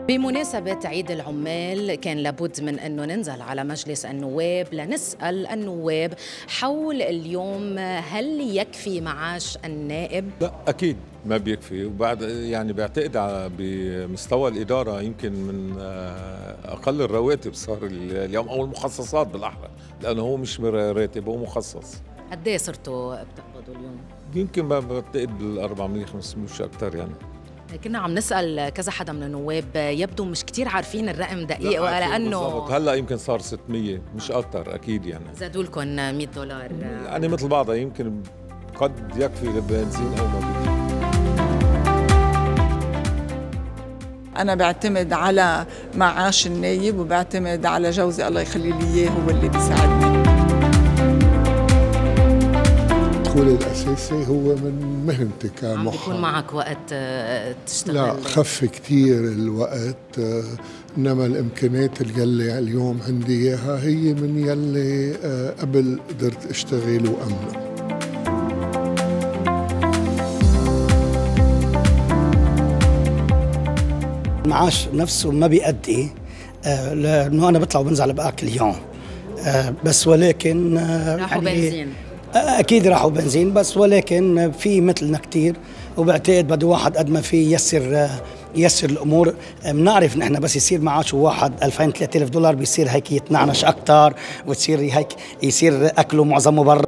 بمناسبة عيد العمال كان لابد من أنه ننزل على مجلس النواب لنسأل النواب حول اليوم، هل يكفي معاش النائب؟ لا أكيد ما بيكفي، وبعد يعني بعتقد بمستوى الإدارة يمكن من أقل الرواتب صار اليوم، أو المخصصات بالأحرى، لأنه هو مش راتب، هو مخصص. قد ايه صرتوا بتقبضوا اليوم؟ يمكن بعتقد بال 400 500 مش أكثر يعني. كنا عم نسأل كذا حدا من النواب، يبدو مش كتير عارفين الرقم دقيق، ولأنه هلا يمكن صار 600 مش أكثر أكيد يعني. زادوا لكم $100 يعني مثل بعضها، يمكن قد يكفي للبنزين أو ما بيكفي. أنا بعتمد على معاش النايب وبعتمد على جوزي الله يخلي لي إياه، هو اللي بيساعدني. الدخول الأساسي هو من مهنتي كمحامي. عم بيكون معك وقت تشتغل؟ لا، خف كتير الوقت، إنما الإمكانيات اللي اليوم عندي إياها هي من يلي قبل قدرت أشتغل وأملك. المعاش نفسه ما بيأدي، لأنه أنا بطلع وبنزل بأكل يوم، بس ولكن راحوا بنزين. أكيد راحوا بنزين، بس ولكن في مثلنا كتير، وبعتقد بده واحد قد ما في يسر الأمور. بنعرف نحن بس يصير معاشه واحد $2000-3000 بيصير هيك يتنعنش أكتر، وتصير هيك يصير أكله معظمه برا.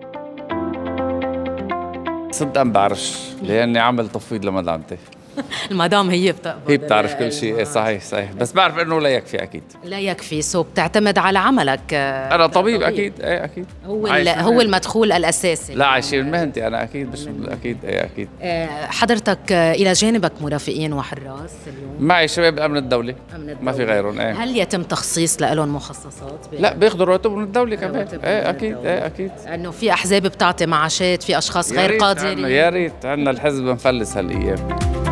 صدقا بعرفش، لأني عامل تفويض لمدامتي. المدام هي بتقبض، هي بتعرف كل شيء. صحيح، بس بعرف انه لا يكفي اكيد. لا يكفي، بتعتمد على عملك. انا طبيب اكيد، اكيد. هو المدخول الاساسي. لا، عايشين من مهنتي انا اكيد، مش اكيد اكيد. حضرتك الى جانبك مرافقين وحراس اليوم؟ معي شباب الامن الدولي، ما في غيرهم. هل يتم تخصيص لهم مخصصات؟ لا، بياخذوا رواتب من الدوله كمان. اكيد اكيد. انه في احزاب بتعطي معاشات، في اشخاص غير قادرين. يا ريت عندنا الحزب مفلس هالايام.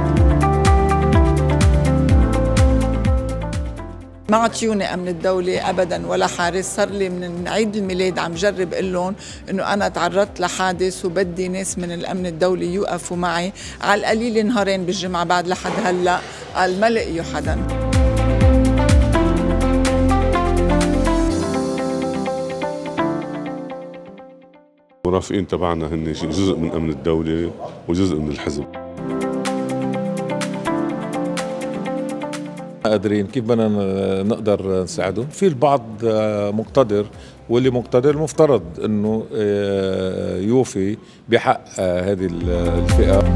ما عطيوني أمن الدولة أبداً ولا حارس. صار لي من عيد الميلاد عم جرب قل لهم إنه أنا تعرضت لحادث وبدي ناس من الأمن الدولي يوقفوا معي، على القليل نهارين بالجمعة. بعد لحد هلأ قال ما لقيوا حدا. المرافقين تبعنا هن جزء من أمن الدولة وجزء من الحزب. قادرين، كيف بدنا نقدر نساعدهم؟ في البعض مقتدر، واللي مقتدر المفترض انه يوفي بحق هذه الفئة.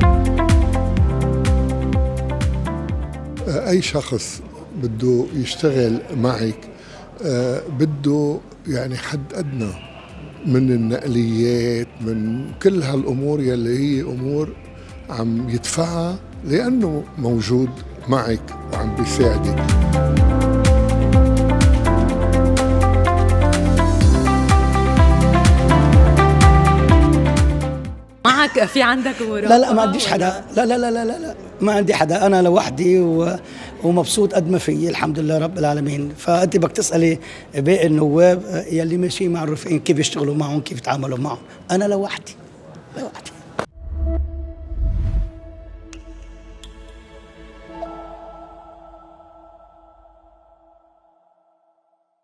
أي شخص بده يشتغل معك بده يعني حد أدنى من النقليات، من كل هالأمور يلي هي أمور عم يدفعها لأنه موجود معك وعم بيساعدك. معك في عندك مرافق؟ لا ما عنديش حدا، لا ما عندي حدا، أنا لوحدي ومبسوط قد ما في، الحمد لله رب العالمين. فأنت بدك تسألي باقي النواب يلي ماشيين مع الرفقين كيف يشتغلوا معهم، كيف يتعاملوا معهم. أنا لوحدي.